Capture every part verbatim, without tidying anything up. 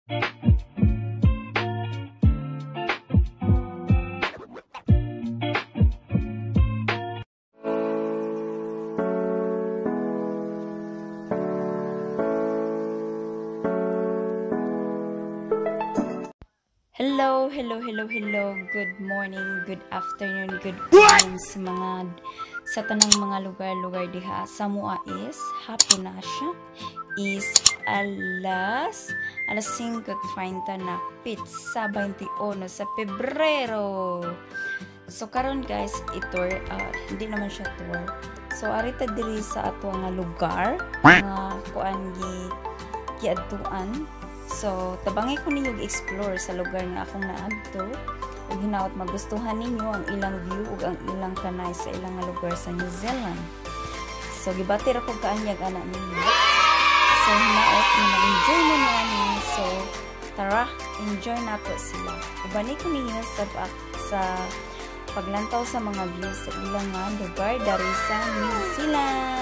Hello, hello, hello, hello. Good morning, good afternoon, good evening sa mga sa tanang mga lugar-lugar diha. Sa mua is hapon na siya. Is alas alas singko treinta na pizza twenty-one sa Pebrero. So karon guys, ito uh, hindi naman siya tour. So arita diri sa ato nga lugar nga kuan gi giadtuan. So, tabangi ko ninyo i-explore sa lugar nga akong naadto. Ug hinaot magustuhan ninyo ang ilang view ug ang ilang kanay sa ilang lugar sa New Zealand. So, gibati ra ko kaanyag ana ninyo. So, hinaot na enjoy mo na ani. So, tara, enjoy nato sila. Ubani ko ninyo sa sa paglantaw sa mga views sa ilang nga lugar dari sa New Zealand.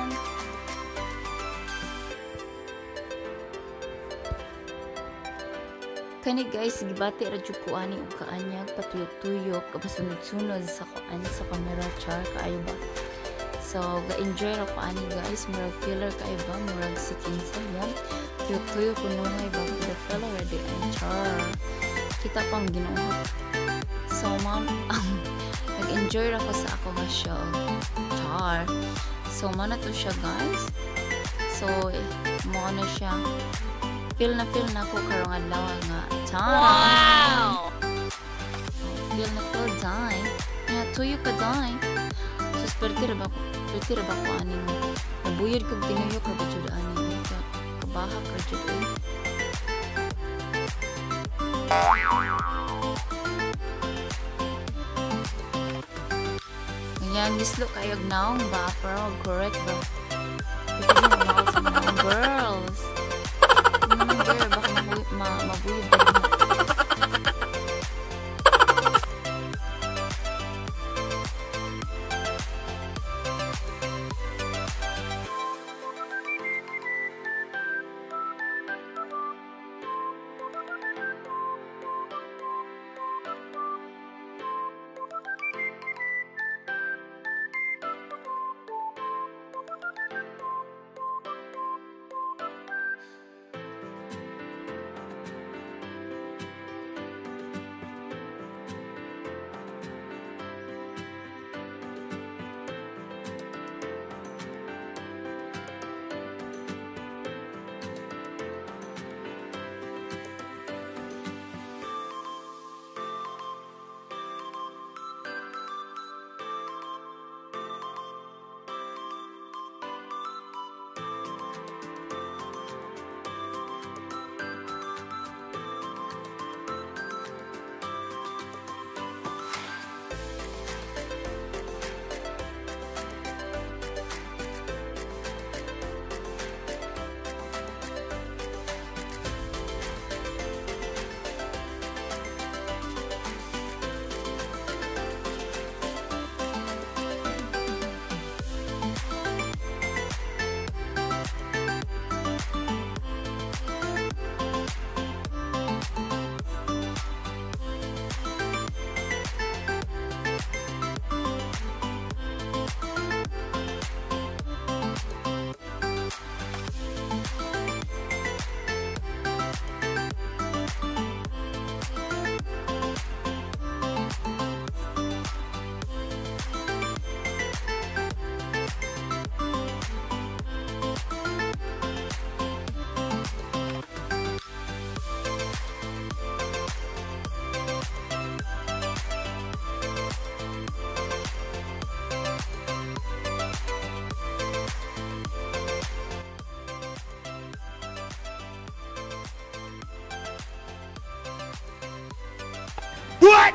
Kani guys, gibati ra jud ko ani og kaanyag patuyok-tuyok kapasunod-sunod sa kuan sa camera char kaayo ba. So, ga-enjoy ra ko ani guys, murag filler kaayo ba, murag sikin sa yan. Tuyok-tuyok kuno ngay ba the filler ready and char. Kita pang Ginoo. So, ma'am, um, nag-enjoy ra ko sa ako nga show. Char. So, mana to siya guys. So, eh, mo na siya. Feel na feel na ko karong adlaw nga tara. Wow! Feel na feel die. Nga tuyo ka die. Sus pertira ba ko? Pertira ba ko ani mo? Nabuyod kog tinuyok ka ba jud ani ka? Kabahak ra jud eh. Ngayon gislo kayog naong ba pero correct ba? Girls. Girl, baka mabuhay ma mabuhay ba rin? What?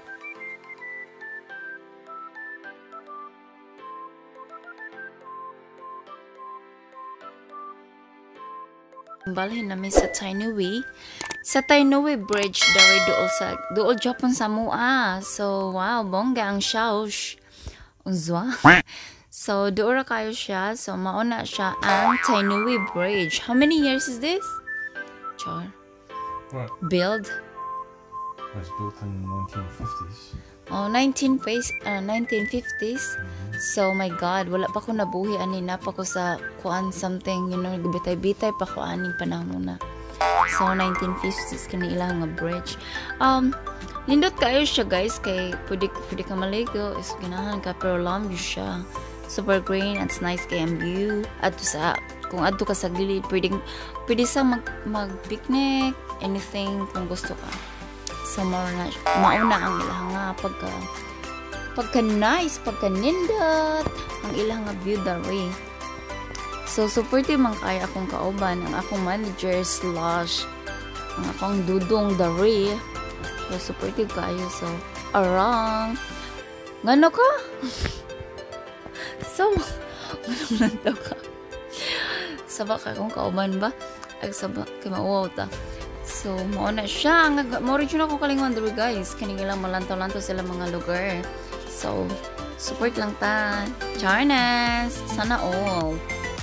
Balhin namin sa Tainui. Sa Tainui Bridge, dari dool sa dool Japan sa mua. So, wow, bongga ang shaush. Unzwa. So, doora kayo siya. So, mauna siya ang Tainui Bridge. How many years is this? Char. What? build. It was built in nineteen fifties. Oh, nineteen face, uh, nineteen fifties. Mm-hmm. So, my God, wala pa ko nabuhi. Ani na pa ko sa kuan something, you know, nagbitay-bitay pa ko aning panahon na. So, nineteen fifties kanila nga bridge. Um, nindot kayo siya, guys, kay pwede, pwede ka maligo, is ganahan ka, pero long view siya. Super green, it's nice kay ang view. At sa, kung adto ka sa gilid, pwede, pwede sa mag, mag-picnic, anything kung gusto ka. So, mauna, mauna ang ilang nga pagka, pagka nice, pagka nindot, ang ilang nga view dari. So, supportive man kaya akong kauban, ang akong manager slash, ang akong dudong dari. So, supportive kayo. So, arang, ngano ka? So, ngano lang daw ka? Sabak akong kauban ba? Ay, sabak, kay mauwaw ta. So, mauna siya. Mauri dyan ako kalingon dito, guys. Kaning ilang malantaw-lantaw sila mga lugar. So, support lang ta. Charnes! Sana all.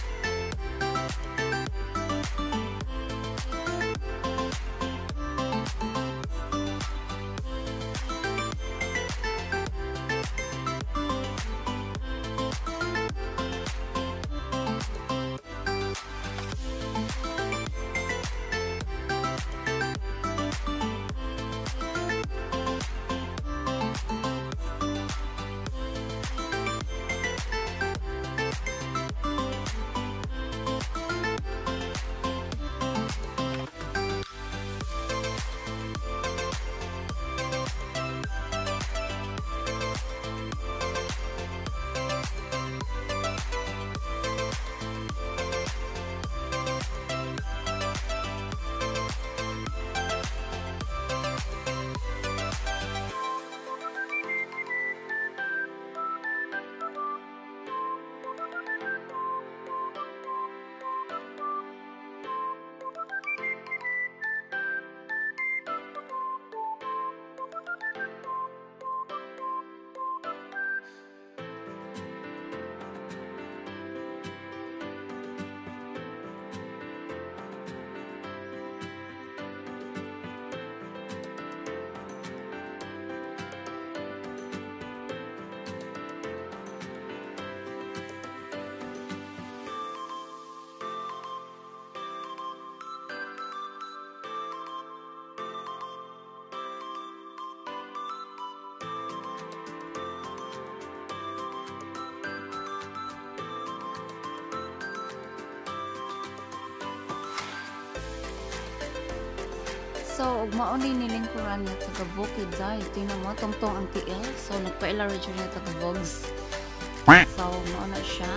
So, ug mao ni nilingkuran nga taga Bukid dahil tingnan mo tungtong ang T L. So, nagpa-ila region na taga Vogs. So, mao na siya.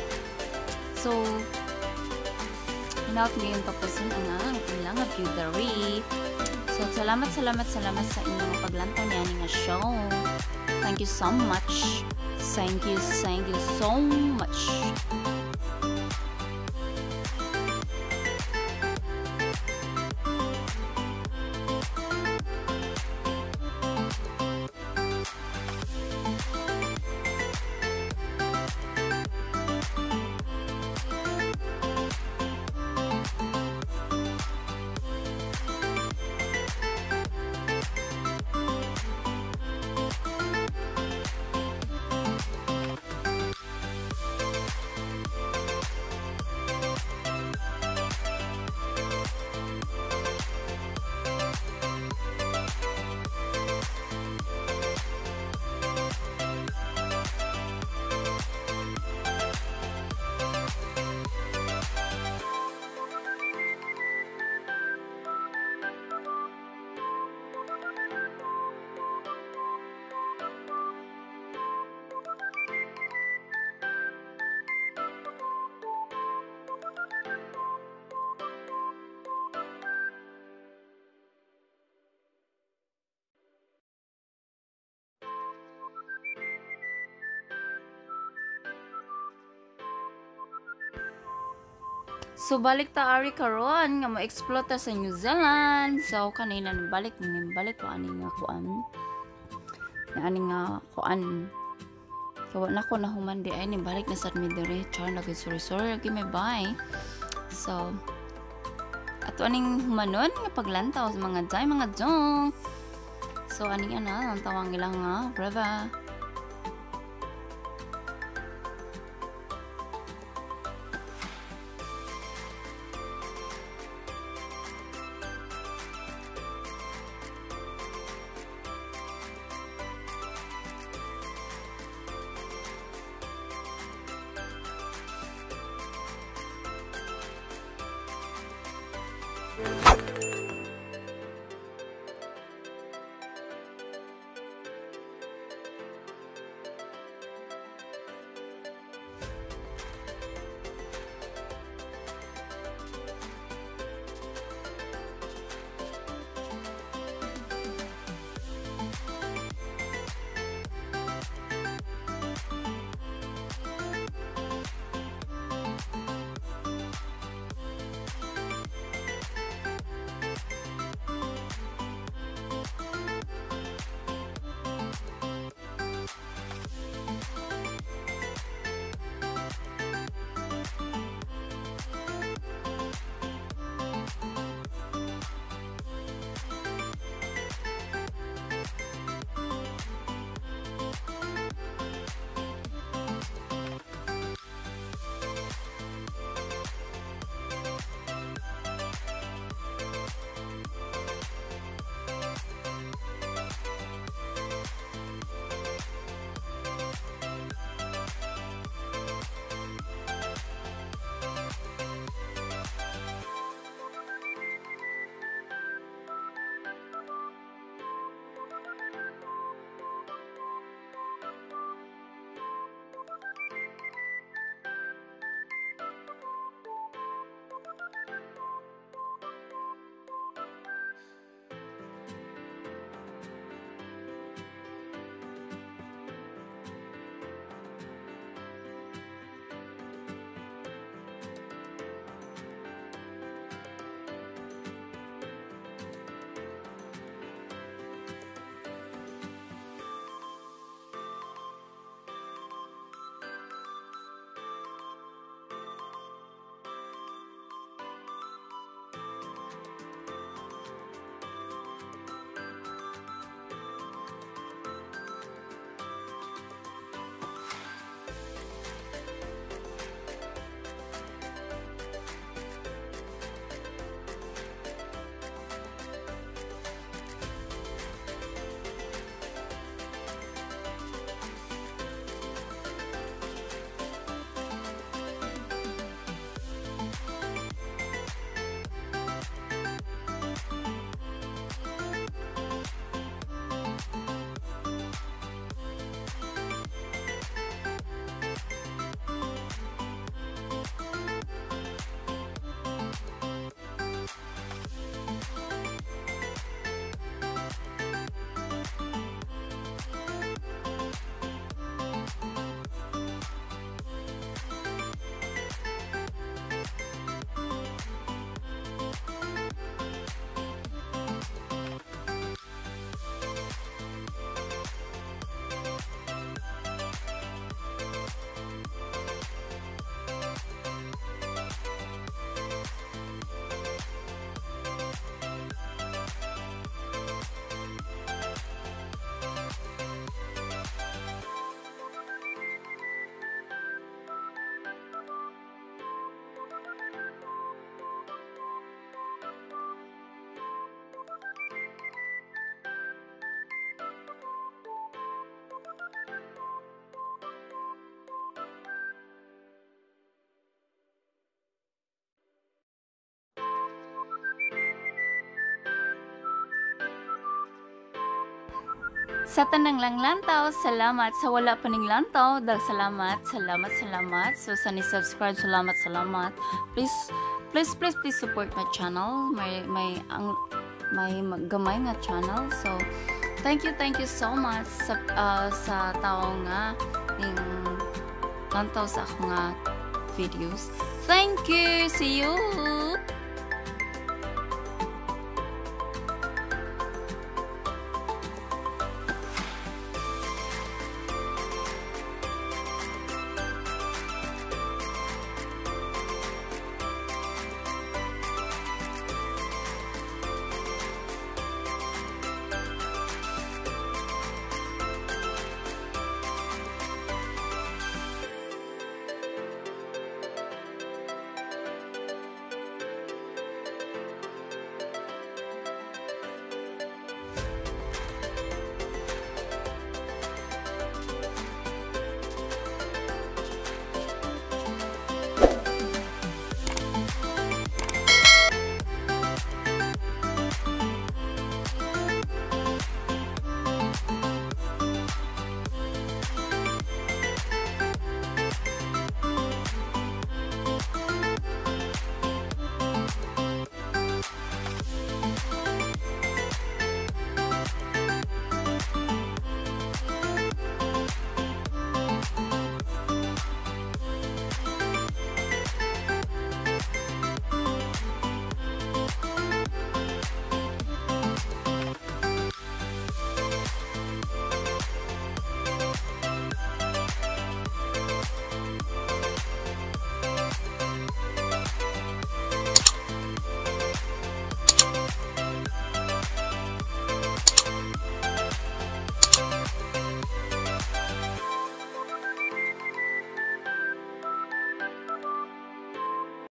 So, hinaut mo yung tapusin ang ang ilang view dari. So, salamat, salamat, salamat sa inyong paglantaw niya nga show. Thank you so much. Thank you, thank you so much. So, balik ta ari karon nga mo-explore ta sa New Zealand. So, kanina balik ni balik ko ani nga kuan. Nga ani nga kuan. Kawa na ko na human di ay ni balik na sa mi dire. Char na gid sorry sorry lagi may bye. So, ato aning humanon nga paglantaw sa mga jay mga jong. So aning ana ang tawang ilang nga river. Sa tanang lang lantaw, salamat. Sa wala pa ning lantaw, dahil salamat, salamat, salamat. So sa ni-subscribe, salamat, salamat. Please, please, please, please support my channel. May, may, ang, may gamay nga channel. So, thank you, thank you so much sa, uh, sa tao nga ning lantaw sa ako nga videos. Thank you! See you!